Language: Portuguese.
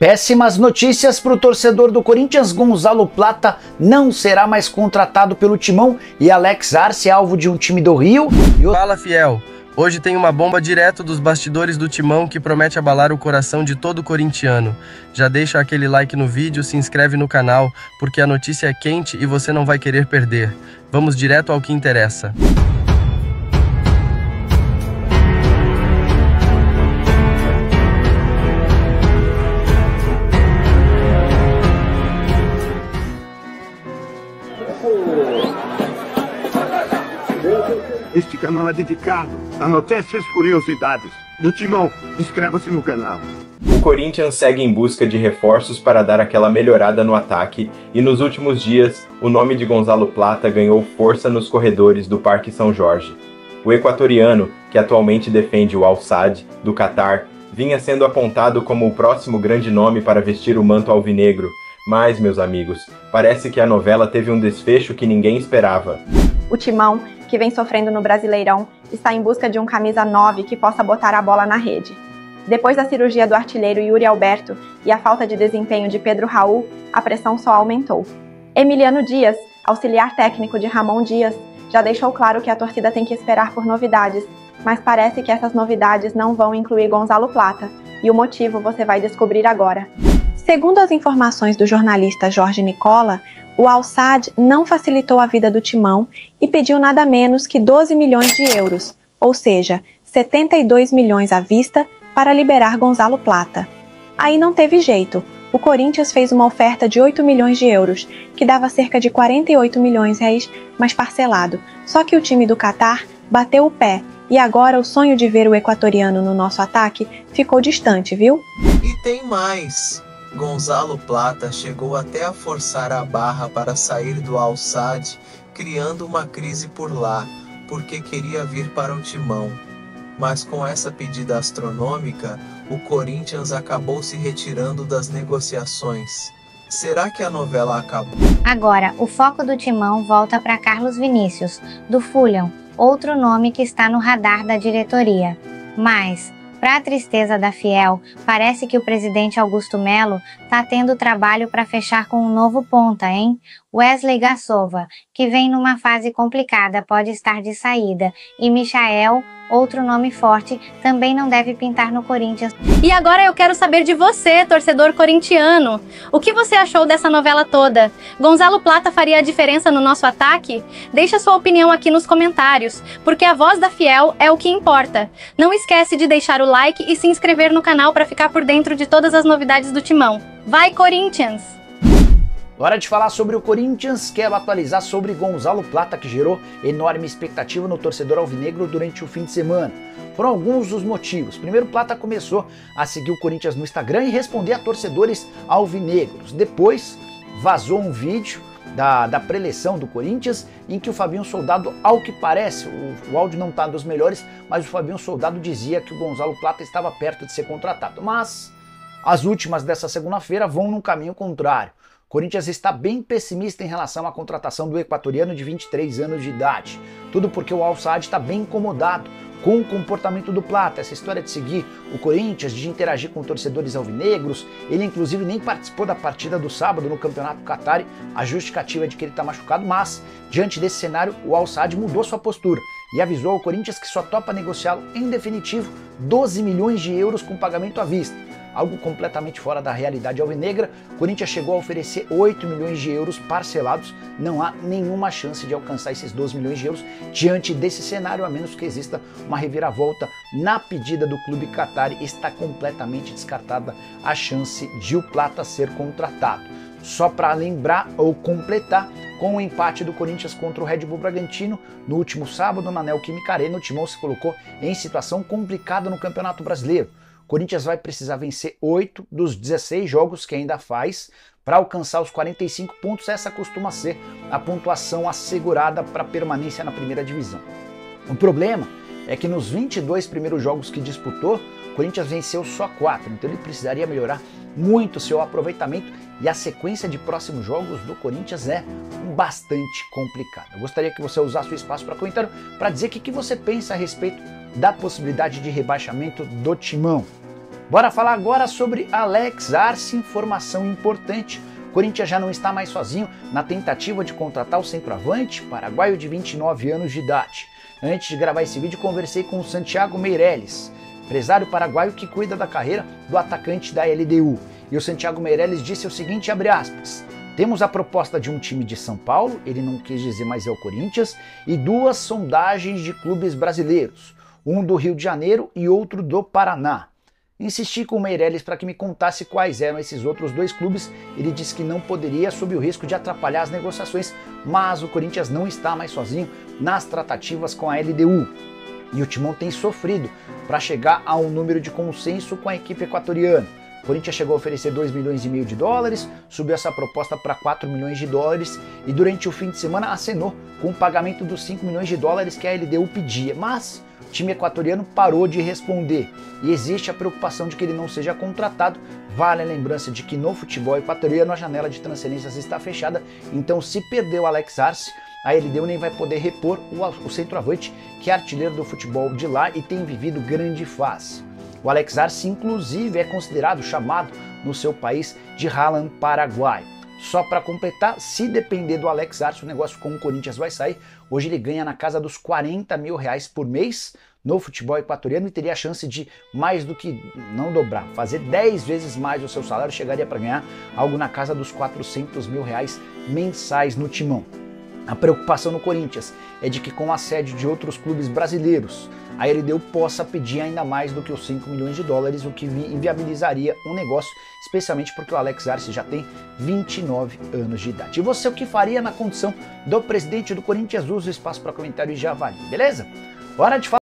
Péssimas notícias para o torcedor do Corinthians. Gonzalo Plata não será mais contratado pelo Timão e Alex Arce é alvo de um time do Rio. Fala, fiel! Hoje tem uma bomba direto dos bastidores do Timão que promete abalar o coração de todo corintiano. Já deixa aquele like no vídeo, se inscreve no canal, porque a notícia é quente e você não vai querer perder. Vamos direto ao que interessa. Este canal é dedicado a notícias e curiosidades do Timão. Inscreva-se no canal. O Corinthians segue em busca de reforços para dar aquela melhorada no ataque e nos últimos dias o nome de Gonzalo Plata ganhou força nos corredores do Parque São Jorge. O equatoriano, que atualmente defende o Al-Sadd do Catar, vinha sendo apontado como o próximo grande nome para vestir o manto alvinegro, mas, meus amigos, parece que a novela teve um desfecho que ninguém esperava. O Timão, que vem sofrendo no Brasileirão, está em busca de um camisa 9 que possa botar a bola na rede. Depois da cirurgia do artilheiro Yuri Alberto e a falta de desempenho de Pedro Raul, a pressão só aumentou. Emiliano Dias, auxiliar técnico de Ramon Dias, já deixou claro que a torcida tem que esperar por novidades, mas parece que essas novidades não vão incluir Gonzalo Plata, e o motivo você vai descobrir agora. Segundo as informações do jornalista Jorge Nicola, o Al-Sadd não facilitou a vida do Timão e pediu nada menos que 12 milhões de euros, ou seja, 72 milhões à vista, para liberar Gonzalo Plata. Aí não teve jeito, o Corinthians fez uma oferta de 8 milhões de euros, que dava cerca de 48 milhões de reais, mas parcelado. Só que o time do Catar bateu o pé e agora o sonho de ver o equatoriano no nosso ataque ficou distante, viu? E tem mais! Gonzalo Plata chegou até a forçar a barra para sair do Al-Sadd, criando uma crise por lá, porque queria vir para o Timão. Mas com essa pedida astronômica, o Corinthians acabou se retirando das negociações. Será que a novela acabou? Agora, o foco do Timão volta para Carlos Vinícius, do Fulham, outro nome que está no radar da diretoria. Mas, para a tristeza da fiel, parece que o presidente Augusto Melo tá tendo trabalho para fechar com um novo ponta, hein? Wesley Gassova, que vem numa fase complicada, pode estar de saída, e Michael, outro nome forte, também não deve pintar no Corinthians. E agora eu quero saber de você, torcedor corintiano. O que você achou dessa novela toda? Gonzalo Plata faria a diferença no nosso ataque? Deixa sua opinião aqui nos comentários, porque a voz da fiel é o que importa. Não esquece de deixar o like e se inscrever no canal para ficar por dentro de todas as novidades do Timão. Vai, Corinthians! Hora de falar sobre o Corinthians. Quero atualizar sobre Gonzalo Plata, que gerou enorme expectativa no torcedor alvinegro durante o fim de semana. Foram alguns os motivos. Primeiro, Plata começou a seguir o Corinthians no Instagram e responder a torcedores alvinegros. Depois, vazou um vídeo da preleção do Corinthians, em que o Fabinho Soldado, ao que parece, o áudio não está dos melhores, mas o Fabinho Soldado dizia que o Gonzalo Plata estava perto de ser contratado. Mas as últimas dessa segunda-feira vão num caminho contrário. O Corinthians está bem pessimista em relação à contratação do equatoriano de 23 anos de idade. Tudo porque o Al-Sadd está bem incomodado com o comportamento do Plata, essa história de seguir o Corinthians, de interagir com torcedores alvinegros. Ele inclusive nem participou da partida do sábado no Campeonato Qatar, a justificativa é de que ele está machucado, mas diante desse cenário o Al-Sadd mudou sua postura e avisou ao Corinthians que só topa negociá-lo em definitivo 12 milhões de euros com pagamento à vista. Algo completamente fora da realidade alvinegra. O Corinthians chegou a oferecer 8 milhões de euros parcelados. Não há nenhuma chance de alcançar esses 12 milhões de euros diante desse cenário, a menos que exista uma reviravolta na pedida do clube Qatar. Está completamente descartada a chance de o Plata ser contratado. Só para lembrar ou completar, com o empate do Corinthians contra o Red Bull Bragantino no último sábado na Neoquímica Arena, o Timão se colocou em situação complicada no Campeonato Brasileiro. O Corinthians vai precisar vencer 8 dos 16 jogos que ainda faz para alcançar os 45 pontos. Essa costuma ser a pontuação assegurada para permanência na primeira divisão. O problema é que nos 22 primeiros jogos que disputou, o Corinthians venceu só 4, então ele precisaria melhorar muito seu aproveitamento e a sequência de próximos jogos do Corinthians é bastante complicada. Eu gostaria que você usasse o espaço para comentário para dizer o que você pensa a respeito da possibilidade de rebaixamento do Timão. Bora falar agora sobre Alex Arce, informação importante. O Corinthians já não está mais sozinho na tentativa de contratar o centroavante paraguaio de 29 anos de idade. Antes de gravar esse vídeo, conversei com o Santiago Meirelles, empresário paraguaio que cuida da carreira do atacante da LDU. E o Santiago Meirelles disse o seguinte, abre aspas, temos a proposta de um time de São Paulo, ele não quis dizer, mas é o Corinthians, e 2 sondagens de clubes brasileiros, um do Rio de Janeiro e outro do Paraná. Insisti com o Meirelles para que me contasse quais eram esses outros 2 clubes, ele disse que não poderia sob o risco de atrapalhar as negociações, mas o Corinthians não está mais sozinho nas tratativas com a LDU. E o Timão tem sofrido para chegar a um número de consenso com a equipe equatoriana. O Corinthians chegou a oferecer 2,5 milhões de dólares, subiu essa proposta para 4 milhões de dólares e durante o fim de semana acenou com o pagamento dos 5 milhões de dólares que a LDU pedia, mas o time equatoriano parou de responder e existe a preocupação de que ele não seja contratado. Vale a lembrança de que no futebol equatoriano a janela de transferências está fechada, então se perder o Alex Arce, a LDU nem vai poder repor o centroavante que é artilheiro do futebol de lá e tem vivido grande fase. O Alex Arce, inclusive, é considerado, chamado no seu país de Haaland paraguaio. Só para completar, se depender do Alex Arce, o negócio com o Corinthians vai sair. Hoje ele ganha na casa dos 40 mil reais por mês no futebol equatoriano e teria a chance de mais do que, não dobrar, fazer 10 vezes mais o seu salário, chegaria para ganhar algo na casa dos 400 mil reais mensais no Timão. A preocupação no Corinthians é de que com o assédio de outros clubes brasileiros, a LDU possa pedir ainda mais do que os 5 milhões de dólares, o que inviabilizaria um negócio, especialmente porque o Alex Arce já tem 29 anos de idade. E você, o que faria na condição do presidente do Corinthians? Usa o espaço para comentário e já avalie, beleza? Hora de falar.